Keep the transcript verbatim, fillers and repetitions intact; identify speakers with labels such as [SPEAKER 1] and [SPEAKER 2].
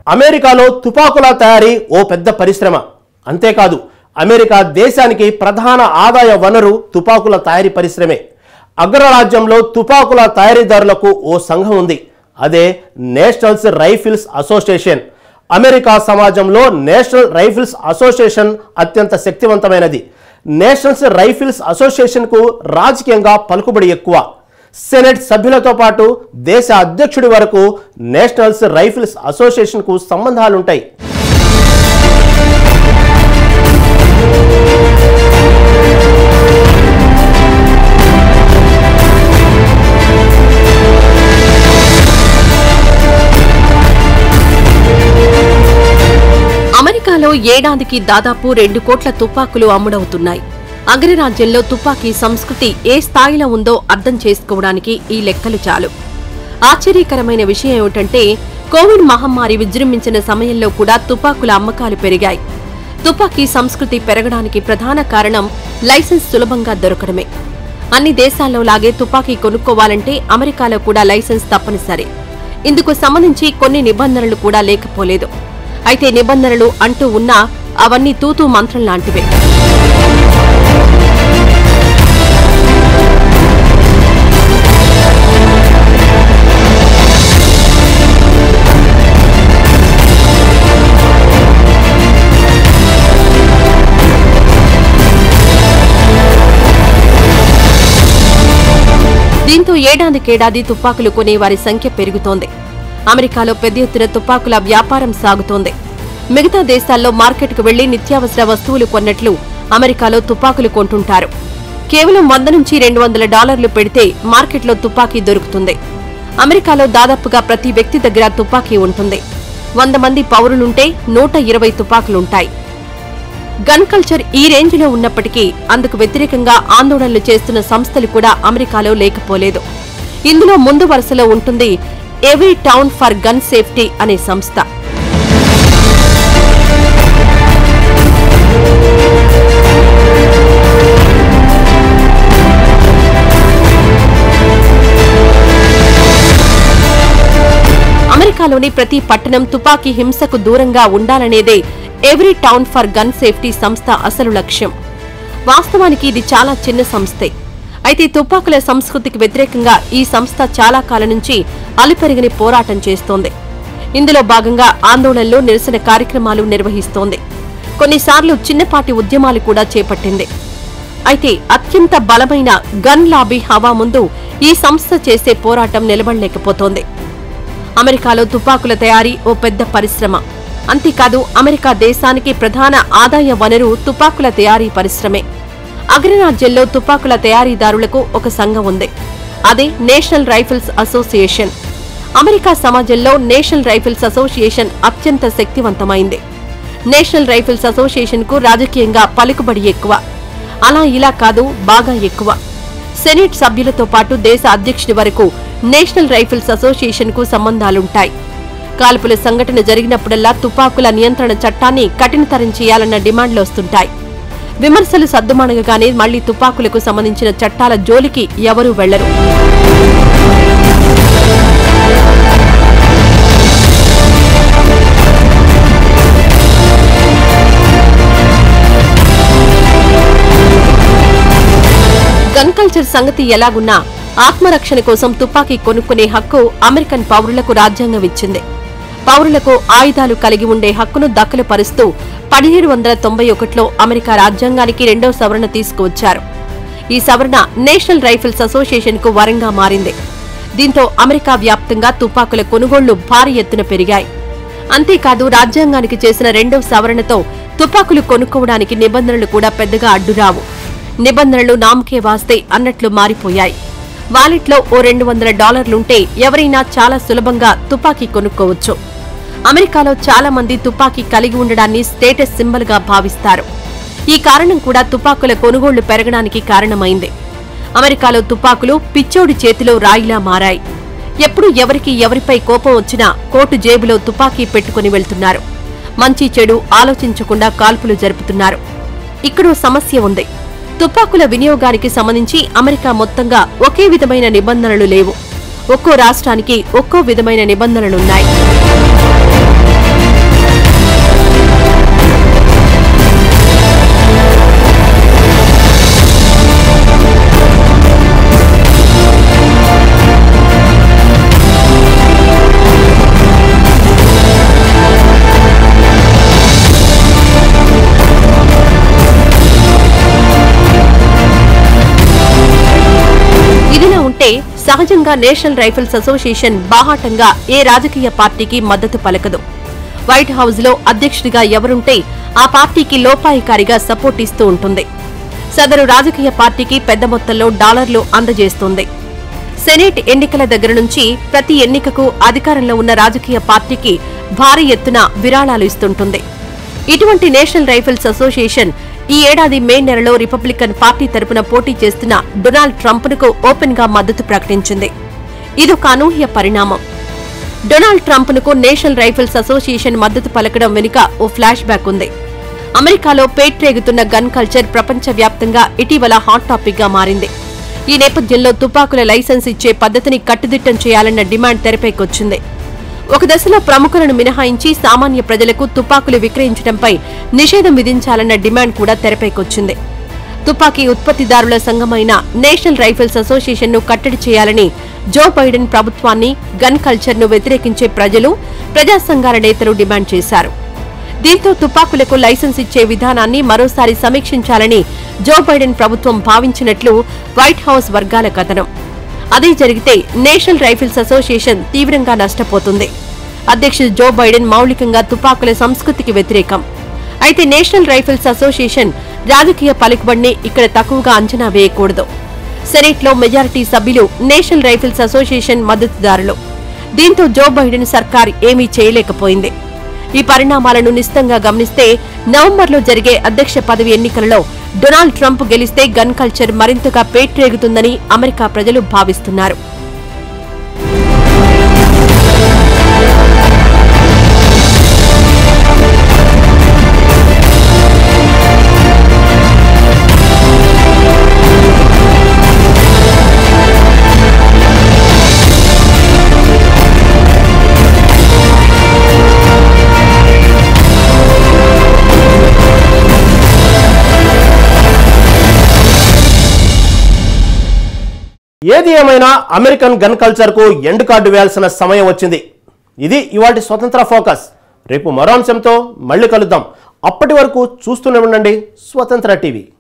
[SPEAKER 1] అమెరికాలో తుపాకుల తయారీ ఓ పెద్ద పరిశ్రమ. అంతేకాదు అమెరికా దేశానికి ప్రధాన ఆదాయ వనరు తుపాకుల తయారీ పరిశ్రమే. అగ్రరాజ్యంలో తుపాకుల తయారీదారులకు ఓ సంఘం ఉంది. అదే నేషనల్ రైఫిల్స్ అసోసియేషన్. అమెరికా సమాజంలో నేషనల్ రైఫిల్స్ అసోసియేషన్ అత్యంత శక్తివంతమైనది. నేషనల్ రైఫిల్స్ అసోసియేషన్కు రాజకీయంగా పలుకుబడి ఎక్కువ. సెనెట్ సభ్యులతో పాటు దేశ అధ్యక్షుడి వరకు నేషనల్ రైఫిల్స్ అసోసియేషన్కు సంబంధాలుంటాయి.
[SPEAKER 2] అమెరికాలో ఏడాదికి దాదాపు రెండు కోట్ల తుపాకులు అమ్ముడవుతున్నాయి. అగ్రరాజ్యంలో తుపాకీ సంస్కృతి ఏ స్థాయిలో ఉందో అర్థం చేసుకోవడానికి ఈ లెక్కలు చాలు. ఆశ్చర్యకరమైన విషయం ఏమిటంటే కోవిడ్ మహమ్మారి విజృంభించిన సమయంలో కూడా తుపాకుల అమ్మకాలు పెరిగాయి. తుపాకీ సంస్కృతి పెరగడానికి ప్రధాన కారణం లైసెన్స్ సులభంగా దొరకడమే. అన్ని దేశాల్లో లాగే తుపాకీ కొనుక్కోవాలంటే అమెరికాలో కూడా లైసెన్స్ తప్పనిసరి. ఇందుకు సంబంధించి కొన్ని నిబంధనలు కూడా లేకపోలేదు. అయితే నిబంధనలు అంటూ ఉన్నా అవన్నీ తూతూ మంత్రం లాంటివే. దీంతో ఏడాదికేడాది తుపాకులు కొనే వారి సంఖ్య పెరుగుతోంది. అమెరికాలో పెద్ద ఎత్తున తుపాకుల వ్యాపారం సాగుతోంది. మిగతా దేశాల్లో మార్కెట్కు వెళ్లి నిత్యావసర వస్తువులు కొన్నట్లు అమెరికాలో తుపాకులు కొంటుంటారు. కేవలం వంద నుంచి రెండు వందల డాలర్లు పెడితే మార్కెట్లో తుపాకీ దొరుకుతుంది. అమెరికాలో దాదాపుగా ప్రతి వ్యక్తి దగ్గర తుపాకీ ఉంటుంది. వంద మంది పౌరులుంటే నూట ఇరవై తుపాకులుంటాయి. గన్ కల్చర్ ఈ రేంజ్లో ఉన్నప్పటికీ అందుకు వ్యతిరేకంగా ఆందోళనలు చేస్తున్న సంస్థలు కూడా అమెరికాలో లేకపోలేదు. ఇందులో ముందు వరుసలో ఉంటుంది every town for gun safety అనే సంస్థ. అమెరికాలోని ప్రతి పట్టణం తుపాకీ హింసకు దూరంగా ఉండాలనేదే every town for gun safety సంస్థ అసలు లక్ష్యం. వాస్తవానికి ఇది చాలా చిన్న సంస్థే. అయితే తుపాకుల సంస్కృతికి వ్యతిరేకంగా ఈ సంస్థ చాలా కాలం నుంచి అలుపెరగని పోరాటం చేస్తోంది. ఇందులో భాగంగా ఆందోళనలు, నిరసన కార్యక్రమాలు నిర్వహిస్తోంది. కొన్నిసార్లు చిన్నపాటి ఉద్యమాలు కూడా చేపట్టింది. అయితే అత్యంత బలమైన గన్ లాబీ హవా ముందు ఈ సంస్థ చేసే పోరాటం నిలబడలేకపోతోంది. అమెరికాలో తుపాకుల తయారీ ఓ పెద్ద పరిశ్రమ. అంతేకాదు అమెరికా దేశానికి ప్రధాన ఆదాయ వనరు తుపాకుల తయారీ పరిశ్రమే. అగ్రరాజ్యంలో తుపాకుల తయారీదారులకు ఒక సంఘం ఉంది. అదే నేషనల్ రైఫిల్స్ అసోసియేషన్. అమెరికా సమాజంలో నేషనల్ రైఫిల్స్ అసోసియేషన్ అత్యంత శక్తివంతమైంది. నేషనల్ రైఫిల్స్ అసోసియేషన్ కు రాజకీయంగా పలుకుబడి ఎక్కువ. అలా ఇలా కాదు, బాగా ఎక్కువ. సెనెట్ సభ్యులతో పాటు దేశ అధ్యక్షుడి వరకు నేషనల్ రైఫిల్స్ అసోసియేషన్ కు సంబంధాలుంటాయి. కాల్పుల సంఘటన జరిగినప్పుడల్లా తుపాకుల నియంత్రణ చట్టాన్ని కఠినతరం చేయాలన్న డిమాండ్లు వస్తుంటాయి. విమర్శలు సద్దుమణగగానే మళ్లీ తుపాకులకు సంబంధించిన చట్టాల జోలికి ఎవరూ వెళ్లరు. గన్ కల్చర్ సంగతి ఎలాగున్నా ఆత్మరక్షణ కోసం తుపాకీ కొనుక్కునే హక్కు అమెరికన్ పౌరులకు రాజ్యాంగం ఇచ్చింది. పౌరులకు ఆయుధాలు కలిగి ఉండే హక్కును దఖలుపరుస్తూ పదిహేడు వందల తొంభై ఒకటిలో అమెరికా రాజ్యాంగానికి రెండో సవరణ తీసుకువచ్చారు. ఈ సవరణ నేషనల్ రైఫిల్స్ అసోసియేషన్ కు వరంగా మారింది. దీంతో అమెరికా వ్యాప్తంగా తుపాకుల కొనుగోళ్లు భారీ ఎత్తున పెరిగాయి. అంతేకాదు రాజ్యాంగానికి చేసిన రెండో సవరణతో తుపాకులు కొనుక్కోవడానికి నిబంధనలు కూడా పెద్దగా అడ్డురావు. నిబంధనలు నామకే వాస్తే అన్నట్లు మారిపోయాయి. వాలెట్లో ఓ రెండు వందల డాలర్లుంటే ఎవరైనా చాలా సులభంగా తుపాకీ కొనుక్కోవచ్చు. అమెరికాలో చాలా మంది తుపాకీ కలిగి ఉండడాన్ని స్టేటస్ సింబల్ గా భావిస్తారు. ఈ కారణం కూడా తుపాకుల కొనుగోళ్లు పెరగడానికి కారణమైంది. అమెరికాలో తుపాకులు పిచ్చోడి చేతిలో రాయిలా మారాయి. ఎప్పుడు ఎవరికి ఎవరిపై కోపం వచ్చినా కోటు జేబులో తుపాకీ పెట్టుకుని వెళ్తున్నారు. మంచి చెడు ఆలోచించకుండా కాల్పులు జరుపుతున్నారు. ఇక్కడో సమస్య ఉంది. తుపాకుల వినియోగానికి సంబంధించి అమెరికా మొత్తంగా ఒకే విధమైన నిబంధనలు లేవు. ఒక్కో రాష్ట్రానికి ఒక్కో విధమైన నిబంధనలున్నాయి. అంటే సహజంగా నేషనల్ రైఫిల్స్ అసోసియేషన్ బాహాటంగా ఏ రాజకీయ పార్టీకి మద్దతు పలకదు. వైట్ హౌస్ లో అధ్యక్షుడిగా ఎవరుంటే ఆ పార్టీకి లోపాయికారిగా సపోర్ట్ ఇస్తూ ఉంటుంది. సదరు రాజకీయ పార్టీకి పెద్ద మొత్తంలో డాలర్లు అందజేస్తుంది. సెనేట్ ఎన్నికల దగ్గర నుంచి ప్రతి ఎన్నికకు అధికారంలో ఉన్న రాజకీయ పార్టీకి భారీ ఎత్తున విరాళాలు ఇస్తుంటుంది. ఇటువంటి నేషనల్ రైఫిల్స్ అసోసియేషన్ ఈ ఏడాది మే నెలలో రిపబ్లికన్ పార్టీ తరపున పోటీ చేస్తున్న డొనాల్డ్ ట్రంప్కు ఓపెన్ గా మద్దతు ప్రకటించింది. ఇదొక అనూహ్య పరిణామం. డొనాల్డ్ ట్రంప్కు నేషనల్ రైఫిల్స్ అసోసియేషన్ మద్దతు పలకడం వెనుక ఓ ఫ్లాష్ బ్యాక్ ఉంది. అమెరికాలో పేట్రేగుతున్న గన్ కల్చర్ ప్రపంచవ్యాప్తంగా ఇటీవల హాట్ టాపిక్ గా మారింది. ఈ నేపథ్యంలో తుపాకుల లైసెన్స్ ఇచ్చే పద్ధతిని కట్టుదిట్టం చేయాలన్న డిమాండ్ తెరపైకొచ్చింది. ఒక దశలో ప్రముఖులను మినహాయించి సామాన్య ప్రజలకు తుపాకులు విక్రయించడంపై నిషేధం విధించాలన్న డిమాండ్ కూడా తెరపైకొచ్చింది. తుపాకీ ఉత్పత్తిదారుల సంఘమైన నేషనల్ రైఫిల్స్ అసోసియేషన్ ను కట్టడి చేయాలని జో బైడెన్ ప్రభుత్వాన్ని, గన్ కల్చర్ ను వ్యతిరేకించే ప్రజలు, ప్రజా సంఘాల నేతలు డిమాండ్ చేశారు. దీంతో తుపాకులకు లైసెన్స్ ఇచ్చే విధానాన్ని మరోసారి సమీక్షించాలని జో బైడెన్ ప్రభుత్వం భావించినట్లు వైట్ హౌస్ వర్గాల కథనం. అదే జరిగితే నేషనల్ రైఫిల్స్ అసోసియేషన్ తీవ్రంగా నష్టపోతుంది. అధ్యక్షుడు జో బైడెన్ మౌలికంగా తుపాకుల సంస్కృతికి వ్యతిరేకం. అయితే నేషనల్ రైఫిల్స్ అసోసియేషన్ రాజకీయ పలుకుబడిని ఇక్కడ తక్కువగా అంచనా వేయకూడదు. సెనేట్లో మెజారిటీ సభ్యులు నేషనల్ రైఫిల్స్ అసోసియేషన్ మద్దతుదారులు. దీంతో జో బైడెన్ సర్కార్ ఏమీ చేయలేకపోయింది. ఈ పరిణామాలను నిశితంగా గమనిస్తే నవంబర్లో జరిగే అధ్యక్ష పదవి ఎన్నికలలో డొనాల్డ్ ట్రంప్ గెలిస్తే గన్ కల్చర్ మరింతగా పేట్రేగుతుందని అమెరికా ప్రజలు భావిస్తున్నారు.
[SPEAKER 1] ఏది ఏమైనా అమెరికన్ గన్ కల్చర్ కు ఎండ్ కార్డు వేయాల్సిన సమయం వచ్చింది. ఇది ఇవాటి స్వతంత్ర ఫోకస్. రేపు మరో అంశంతో మళ్ళీ కలుద్దాం. అప్పటి వరకు చూస్తూనే ఉండండి స్వతంత్ర టీవీ.